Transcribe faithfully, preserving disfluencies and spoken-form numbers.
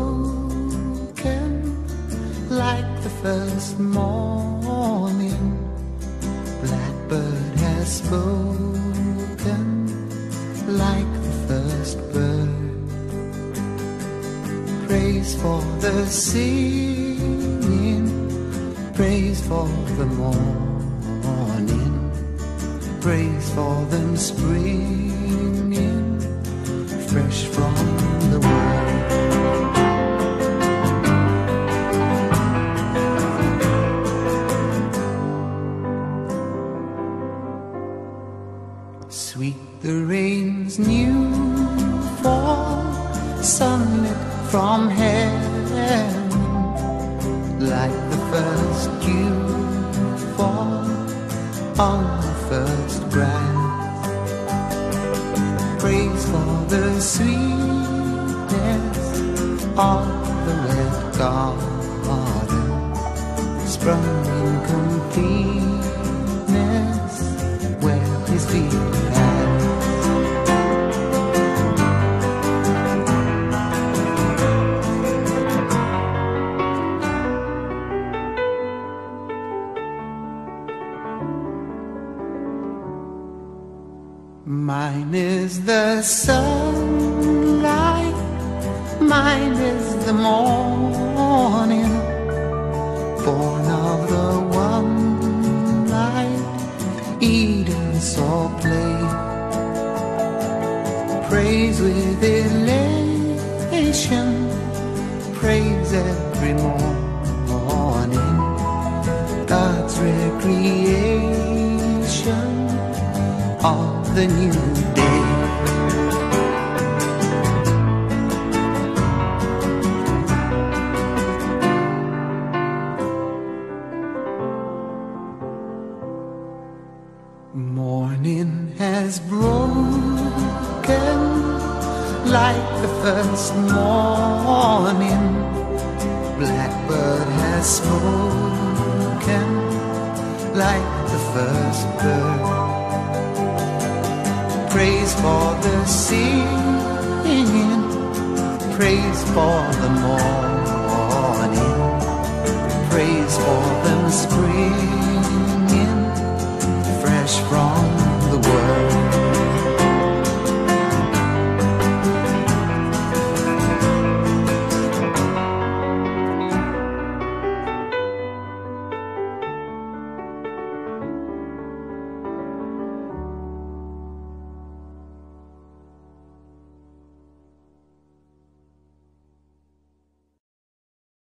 like the first morning. Blackbird has spoken like the first bird. Praise for the singing, praise for the morning, praise for them springing fresh from the world. Sweet the rain's new fall, sunlit from heaven, like the first dew fall on the first grass. Praise for the sweetness of the red garden, sprung in completeness where his feet had. Mine is the sunlight, mine is the morning, born of the one light Eden saw play. Praise with elation, praise every morning, God's recreation of the new day. Morning has broken like the first morning. Blackbird has spoken like the first bird. Praise for the singing, praise for the morning.